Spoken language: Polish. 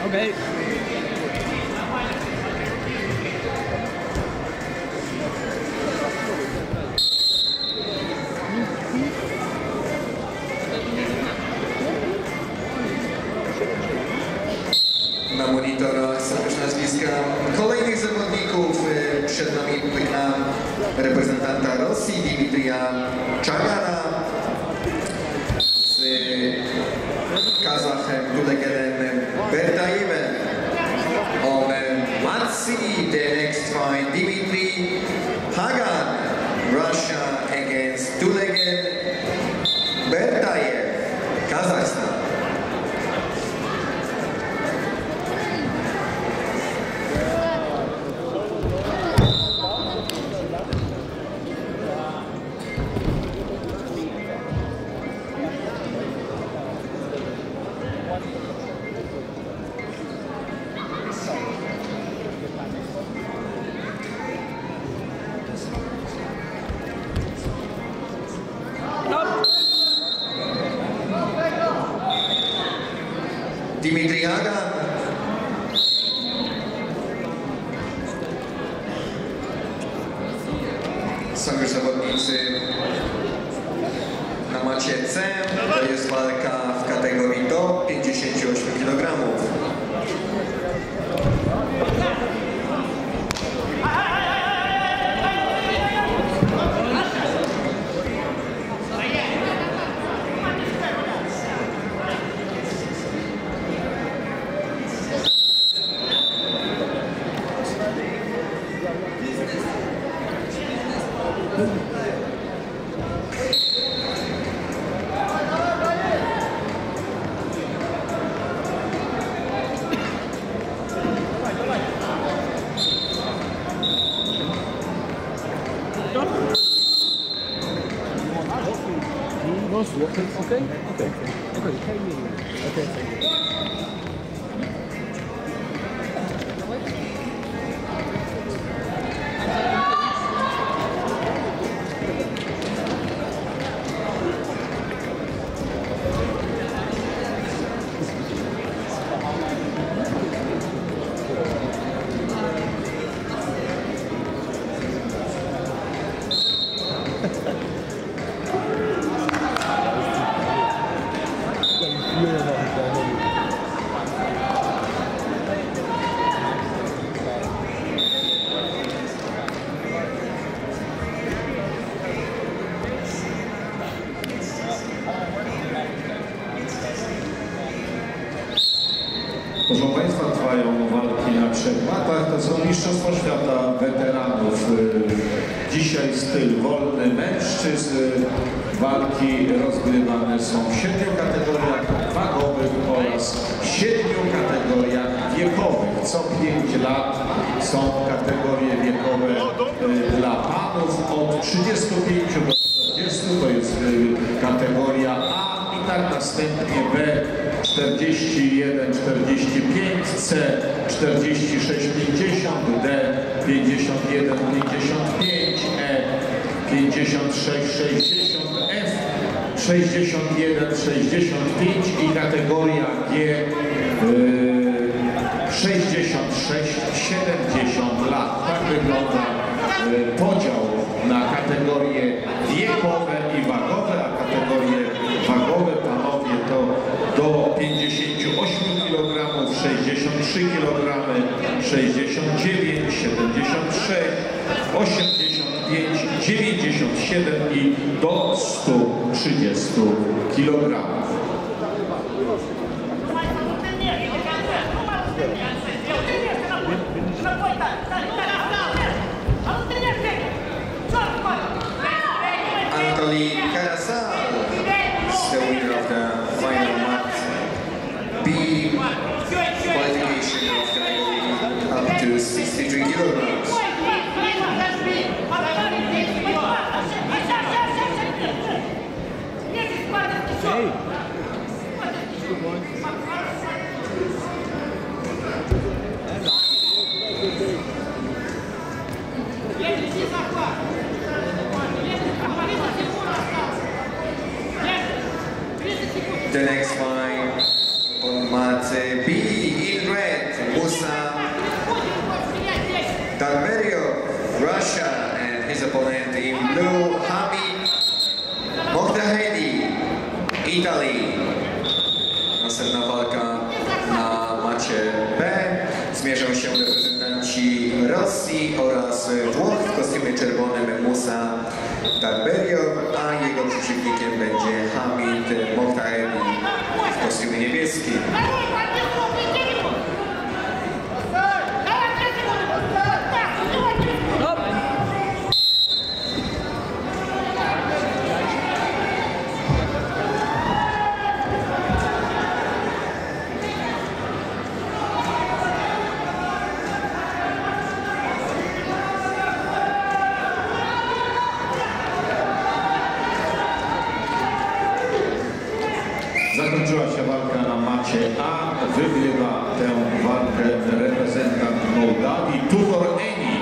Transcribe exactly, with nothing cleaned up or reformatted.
Okay. Na monitorach są już nazwiska kolejnych zawodników. Przed nami nam reprezentanta Rosji Dimitrija Czagana z Kazachem Dulegenem Bertajevem. On must see the next fight, Dimitri Hagan, Russia against Dulegen Bertayev, Kazakhstan. Dimitri Hagan. Są już zawodnicy na macie C. To jest walka w kategorii do pięćdziesięciu ośmiu kilogramów. Okay? Okay. Okay. Okay. Proszę Państwa, trwają walki na trzech matach. To są Mistrzostwa Świata Weteranów. Dzisiaj styl wolny mężczyzn. Walki rozgrywane są w siedmiu kategoriach wagowych oraz w siedmiu kategoriach wiekowych. Co pięć lat są kategorie wiekowe dla panów od trzydziestu pięciu do czterdziestu. To jest kategoria A i tak następnie B. czterdzieści jeden czterdzieści pięć, C czterdzieści sześć pięćdziesiąt, D pięćdziesiąt jeden pięćdziesiąt pięć, E pięćdziesiąt sześć sześćdziesiąt, F sześćdziesiąt jeden sześćdziesiąt pięć i kategoria G yy, sześćdziesiąt sześć siedemdziesiąt lat. Tak wygląda yy, podział na kategorie wiekowe i wagowe, a kategorie wagowe, panowie, to do pięćdziesięciu ośmiu kilogramów, sześćdziesiąt trzy kilogramy, sześćdziesiąt dziewięć, siedemdziesiąt sześć, osiemdziesiąt pięć, dziewięćdziesiąt siedem i do stu trzydziestu kilogramów. The winner of the final mat B qualification of category up to sixty-three kilograms. Hey. The next fight on mat B in red. opponent in blue, Hamid Mohtahedi, Italy. Następna walka na macie B. Zmierzą się reprezentanci Rosji oraz Włoch w kostiumie czerwonym Musa Darberio, a jego przeciwnikiem będzie Hamid Mohtahedi w kostiumie niebieskim. Zakończyła się walka na macie A. Wygrywa tę walkę reprezentant Mołdawii, Tudor Eni.